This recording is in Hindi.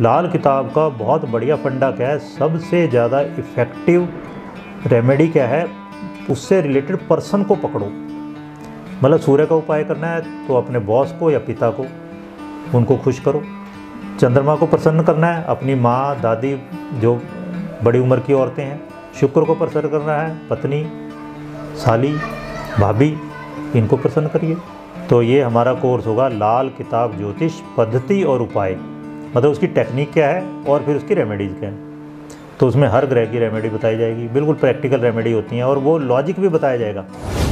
लाल किताब का बहुत बढ़िया फंडा क्या है, सबसे ज़्यादा इफ़ेक्टिव रेमेडी क्या है, उससे रिलेटेड पर्सन को पकड़ो। मतलब सूर्य का उपाय करना है तो अपने बॉस को या पिता को, उनको खुश करो। चंद्रमा को प्रसन्न करना है, अपनी माँ दादी जो बड़ी उम्र की औरतें हैं। शुक्र को प्रसन्न करना है, पत्नी साली भाभी, इनको प्रसन्न करिए। तो ये हमारा कोर्स होगा लाल किताब ज्योतिष पद्धति और उपाय, मतलब उसकी टेक्निक क्या है और फिर उसकी रेमेडीज़ क्या है। तो उसमें हर ग्रह की रेमेडी बताई जाएगी, बिल्कुल प्रैक्टिकल रेमेडी होती हैं और वो लॉजिक भी बताया जाएगा।